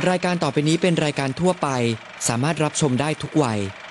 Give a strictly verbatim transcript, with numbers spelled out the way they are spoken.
รายการต่อไปนี้เป็นรายการทั่วไปสามารถรับชมได้ทุกวัย